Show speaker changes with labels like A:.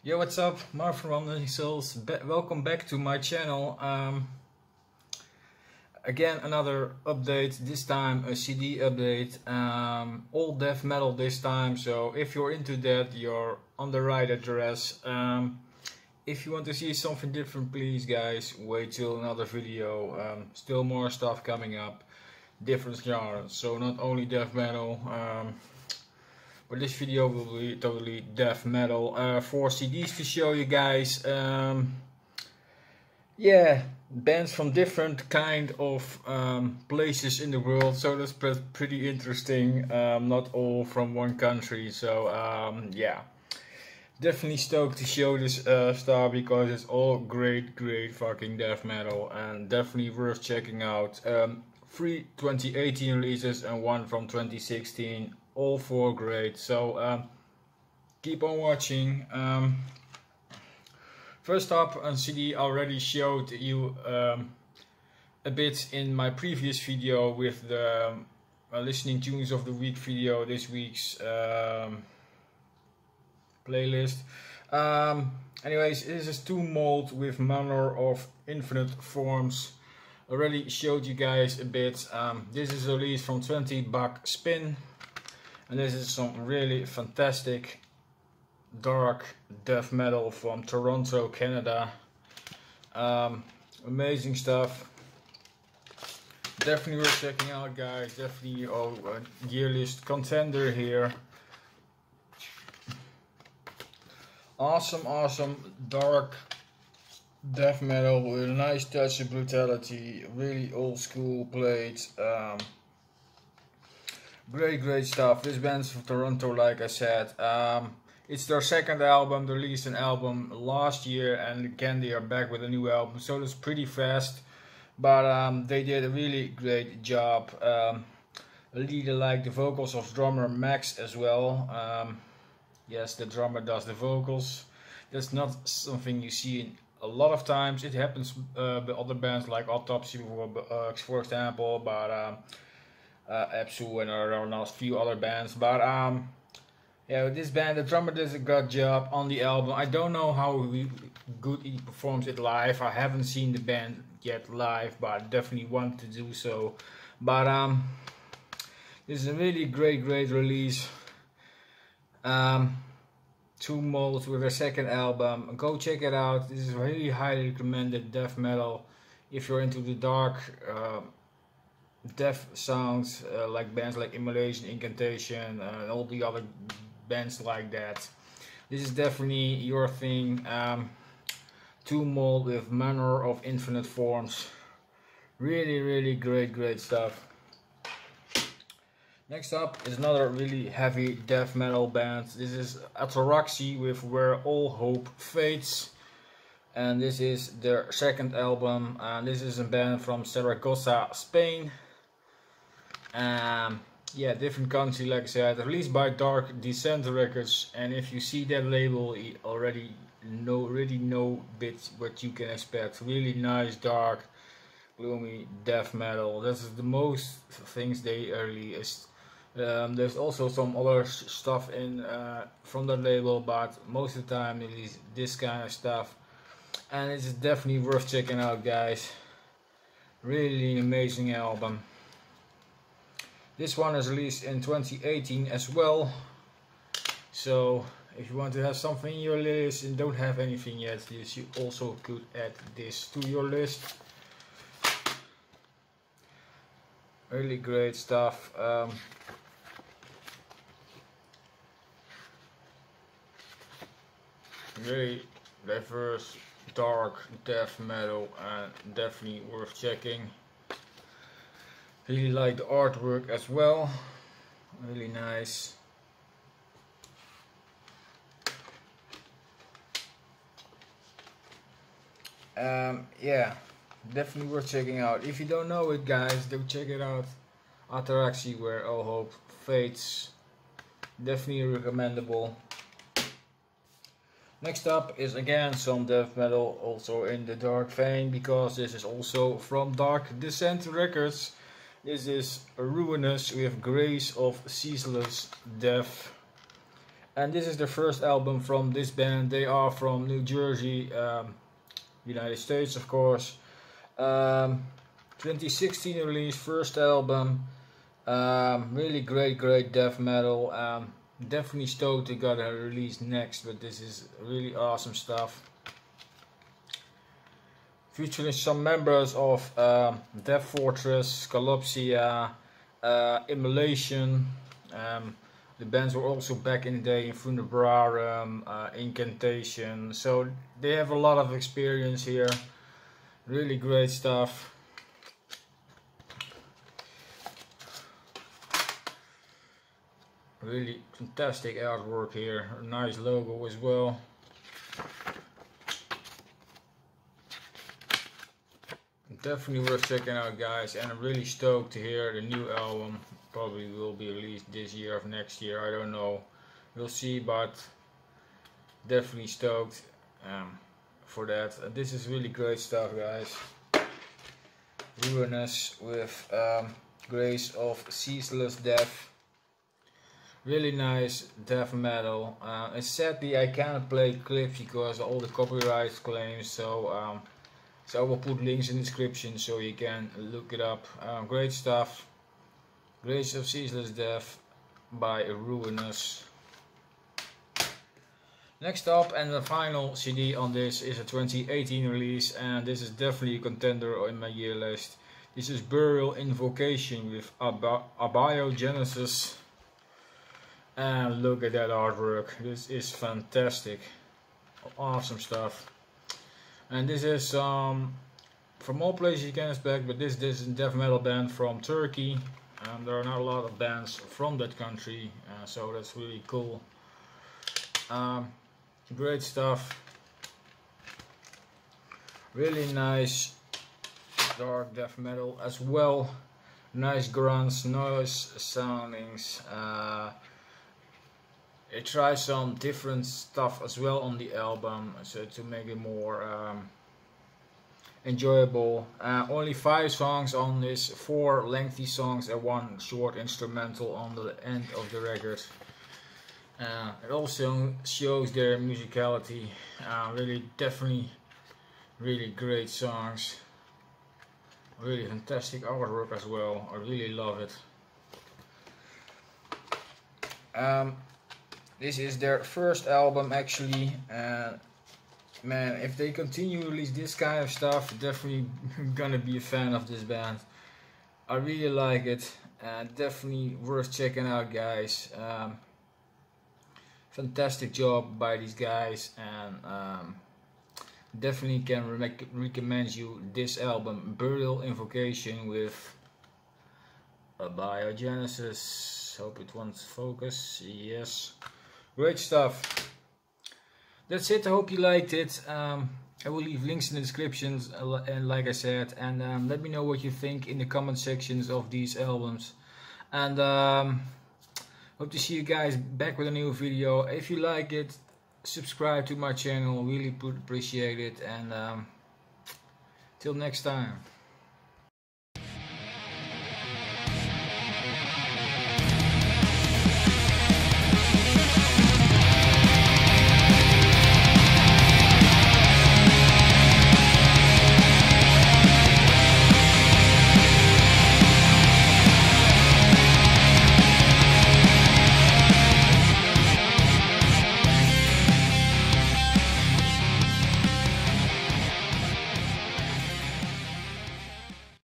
A: Yo, what's up? Mark from Unending Souls. Welcome back to my channel. Again, another update. This time a CD update. All death metal this time. So if you're into that, you're on the right address. If you want to see something different, please, guys, wait till another video. Still more stuff coming up, different genres. So not only death metal. But this video will be totally death metal. 4 CDs to show you guys. Yeah, bands from different kind of places in the world. So that's pretty interesting. Not all from one country. So yeah, definitely stoked to show this stuff because it's all great fucking death metal and definitely worth checking out. 3 2018 releases and 1 from 2016. All 4 great, so keep on watching. First up on CD, I already showed you a bit in my previous video with the listening tunes of the week video, this week's playlist. Anyways, this is Tomb Mold with Manner of Infinite Forms. Already showed you guys a bit. This is a release from 20 Buck Spin. And this is some really fantastic dark death metal from Toronto, Canada. Amazing stuff. Definitely worth checking out, guys. Definitely a gear list contender here. Awesome dark death metal with a nice touch of brutality. Really old school plates. Great stuff. This band's from Toronto, like I said. It's their second album. They released an album last year, and again they are back with a new album, so that's pretty fast. But they did a really great job. I really like the vocals of drummer Max as well. Yes, the drummer does the vocals. That's not something you see in a lot of times. It happens with other bands like Autopsy, for example, but Epsu and a few other bands, but yeah, with this band the drummer does a good job on the album. I don't know how good he performs it live. I haven't seen the band yet live, but I definitely want to do so. But this is a really great release. Tomb Mold with their second album. Go check it out. This is really highly recommended death metal if you're into the dark death sounds, like bands like Immolation, Incantation, and all the other bands like that. This is definitely your thing. Tomb Mold with Manner of Infinite Forms. Really great stuff. Next up is another really heavy death metal band. This is Ataraxy with Where All Hope Fades. And this is their second album. And this is a band from Zaragoza, Spain. Yeah, different country, like I said, released by Dark Descent Records, and if you see that label, you already know bit what you can expect. Really nice, dark, gloomy death metal. This is the most things they released. There's also some other stuff in from that label, but most of the time it is this kind of stuff, and it's definitely worth checking out, guys. Really amazing album. This one is released in 2018 as well. So if you want to have something in your list and don't have anything yet, you also could add this to your list. Really great stuff. Very diverse dark death metal and definitely worth checking. Really like the artwork as well, really nice. Yeah, definitely worth checking out. If you don't know it, guys, do check it out. Ataraxy, Where All Hope Fades. Definitely recommendable. Next up is again some death metal, also in the dark vein, because this is also from Dark Descent Records. This is Ruinous with Grace of Ceaseless Death. And this is the first album from this band. They are from New Jersey, United States, of course. 2016 release, first album. Really great death metal. Definitely stoked they got a release next, but this is really awesome stuff. Featuring some members of Death Fortress, Collapsia, Immolation. The bands were also back in the day in Funebrarum, Incantation. So they have a lot of experience here. Really great stuff. Really fantastic artwork here. A nice logo as well. Definitely worth checking out, guys, and I'm really stoked to hear the new album. Probably will be released this year or next year, I don't know, we'll see, but definitely stoked for that. This is really great stuff, guys. Ruinous with Grace of Ceaseless Death. Really nice death metal. And sadly I cannot play clips because of all the copyright claims, so I will put links in the description so you can look it up. Great stuff. Grace of Ceaseless Death by Ruinous. Next up, and the final CD on this, is a 2018 release, and this is definitely a contender in my year list. This is Burial Invocation with Abiogenesis. And look at that artwork. This is fantastic. Awesome stuff. And this is from all places you can expect, but this is a death metal band from Turkey. There are not a lot of bands from that country, so that's really cool. Great stuff. Really nice dark death metal as well. Nice grunts, noise soundings. They try some different stuff as well on the album, so to make it more enjoyable. Only 5 songs on this, 4 lengthy songs and 1 short instrumental on the end of the record. It also shows their musicality. Definitely really great songs. Really fantastic artwork as well. I really love it. This is their first album actually, and man, if they continue to release this kind of stuff, definitely gonna be a fan of this band. I really like it, and definitely worth checking out, guys. Fantastic job by these guys, and definitely can recommend you this album, Burial Invocation with Abiogenesis. Hope it wants focus. Yes. Great stuff. That's it. I hope you liked it. I will leave links in the descriptions, and like I said, and let me know what you think in the comment sections of these albums. And hope to see you guys back with a new video. If you like it, subscribe to my channel. Really appreciate it. And till next time.